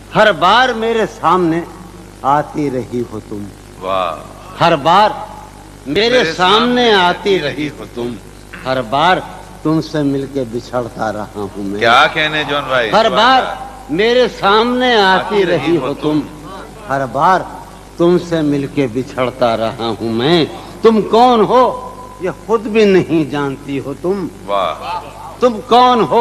ہر بار میرے سامنے آتی رہی ہو تم، واہ، ہر بار میرے سامنے آتی رہی ہو تم، ہر بار تم سے مل کے بچھڑتا رہا ہوں میں، کیا کہنے جون بھائی، ہر بار میرے سامنے آتی رہی ہو تم، ہر بار تم سے مل کے بچھڑتا رہا ہوں میں، تم کون ہو یہ خود بھی نہیں جانتی ہو تم، واہ، تم کون ہو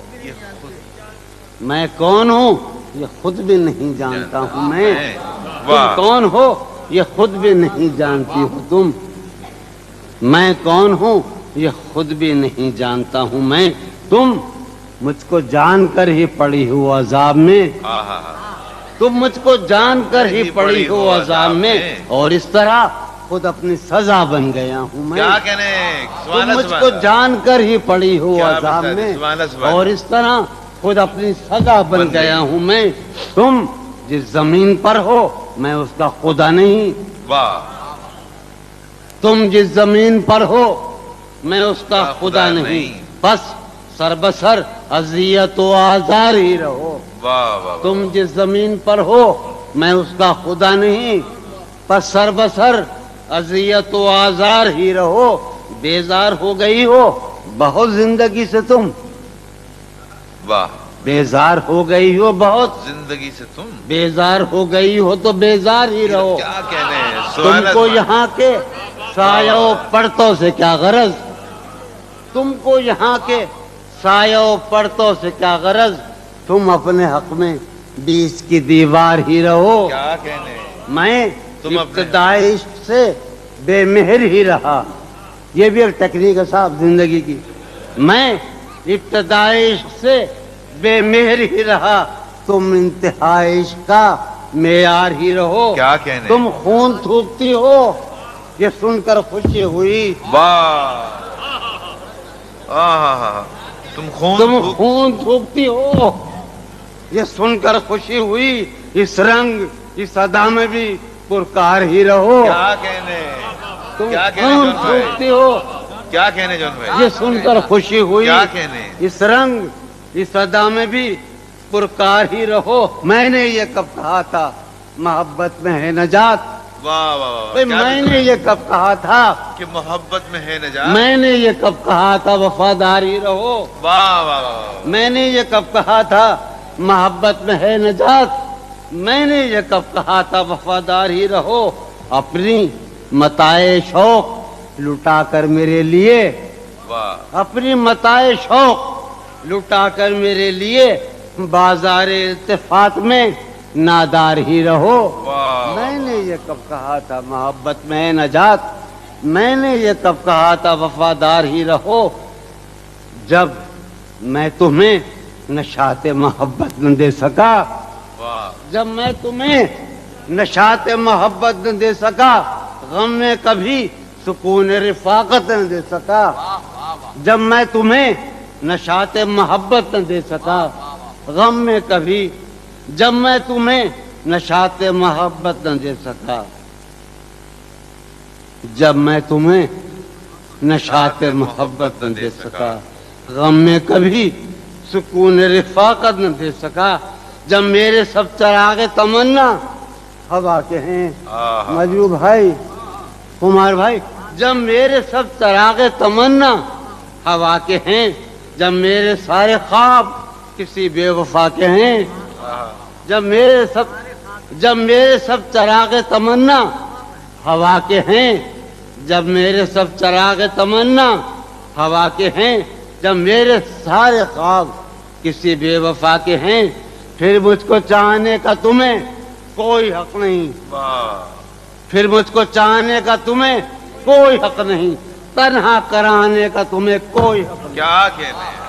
میں کون ہوں یہ خود بھی نہیں جانتا ہوں میں، تم کون ہو یہ خود بھی نہیں جانتی ہو تم، میں کون ہوں یہ خود بھی نہیں جانتا ہوں میں، تم مجھ کو جان کر ہی پڑی ہو عذاب میں، تم مجھ کو جان کر ہی پڑی ہو عذاب میں، اور اس طرح خود اپنی سزا بن گیا ہوں میں، کیا کہنے، تم مجھ کو جان کر ہی پڑی ہو عذاب میں، اور اس طرح خود اپنی سزا بن گیا ہوں میں، تم جس زمین پر ہو میں اس کا خدا نہیں، واہ، تم جس زمین پر ہو میں اس کا خدا نہیں، بس سر بسر اذیت و آزار ہی رہو، واہ واہ، تم جس زمین پر ہو میں اس کا خدا نہیں، بس سر بسر اذیت و آزار ہی رہو، بیزار ہو گئی ہو بہت زندگی سے تم، واہ، بیزار ہو گئی ہو بہت زندگی سے تم، بیزار ہو گئی ہو تو بیزار ہی رہو، کیا کہنے، تم کو یہاں کے سایہ و پرتوں سے کیا غرض، تم کو یہاں کے سایہ و پرتوں سے کیا غرض، تم اپنے حق میں بیچ کی دیوار ہی رہو، کیا کہنے، میں ابتدائی عشق سے بے مہر ہی رہا، یہ بھی ایک ٹیکنیک ہے صاحب زندگی کی، میں ابتدائی عشق سے بے مہر ہی رہا، تم انتہائی عشق کا معیار ہی رہو، کیا کہنے، تم خون تھوکتی ہو یہ سن کر خوشی ہوئی، واہ، تم خون تھوکتی ہو یہ سن کر خوشی ہوئی، اس رنگ اس ادا میں بھی پرکار ہی رہو، کیا کہنے، تم کیا کہنے خون جون بھائی، تھوکتی ہو کیا کہنے جون بھائی، یہ سن کر خوشی ہوئی، کیا کہنے، اس رنگ اس ادا میں بھی پرکار ہی رہو، میں نے یہ کب کہا تھا محبت میں ہے نجات، واہ واہ واہ، میں نے یہ کب کہا تھا کہ محبت میں ہے نجات، میں نے یہ کب کہا تھا وفاداری رہو، واہ واہ واہ، میں نے یہ کب کہا تھا محبت میں ہے نجات، میں نے یہ کب کہا تھا وفادار ہی رہو، اپنی متاع شوق لٹا کر میرے لیے، واہ، اپنی متاع شوق لٹا کر میرے لیے بازار التفات میں نادار ہی رہو، واہ، میں نے یہ کب کہا تھا محبت میں ہے نجات، میں نے یہ کب کہا تھا وفادار ہی رہو، جب میں تمہیں نشاط محبت نہ دے سکا، واہ، جب میں تمہیں نشاط محبت نہ دے سکا، غم میں کبھی سکون رفاقت نہ دے سکا، جب میں تمہیں نشاط محبت نہ دے سکا، غم میں کبھی، جب میں تمہیں نشاط محبت نہ دے سکا، جب میں تمہیں نشاط محبت نہ دے سکا، غم میں کبھی سکون رفاقت نہ دے سکا، جب میرے سب چراغ تمنا ہوا کے ہیں، مجو بھائی کمار بھائی، جب میرے سب چراغ تمنا ہوا کے ہیں، جب میرے سارے خواب کسی بے وفا کے ہیں، جب میرے سب چراغ تمنا ہوا کے ہیں، جب میرے سب چراغ تمنا ہوا کے ہیں، جب میرے سارے خواب کسی بے وفا کے ہیں، پھر مجھ کو چاہنے کا تمہیں کوئی حق نہیں، پھر مجھ کو چاہنے کا تمہیں کوئی حق نہیں، تنہا کرانے کا تمہیں کوئی حق نہیں، کیا کہنے،